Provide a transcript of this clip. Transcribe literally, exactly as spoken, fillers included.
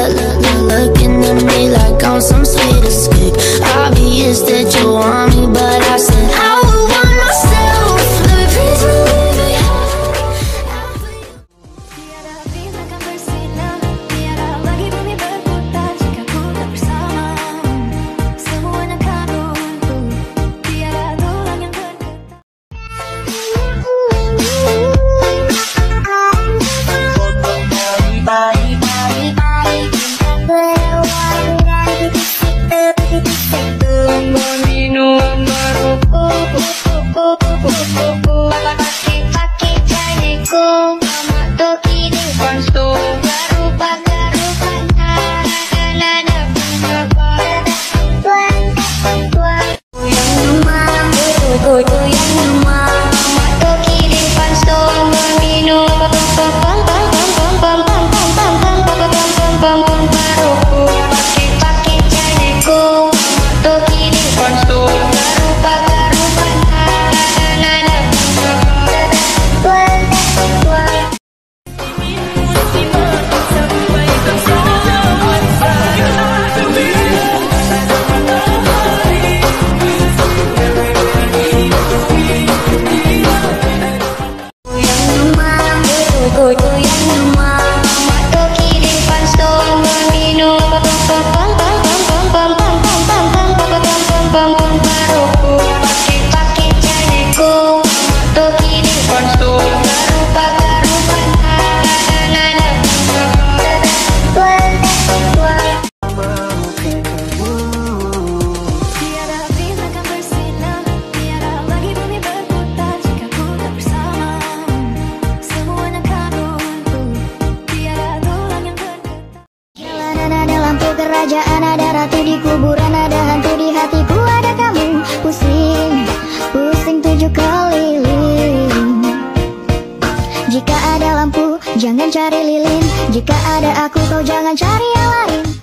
look, look, look, looking at me like I'm some sweet escape. Obvious that you want me, but I said I would want myself. Let me please believe me. Tiada bintang akan bersinar, tiada lagi bumi berputar jika ku tak bersama. Semuanya akan runtuh, tiada tulang yang bergetar. Kerajaan ada ratu di kuburan, ada hantu di hatiku, ada kamu. Pusing, pusing tujuh keliling. Jika ada lampu, jangan cari lilin. Jika ada aku, kau jangan cari yang lain.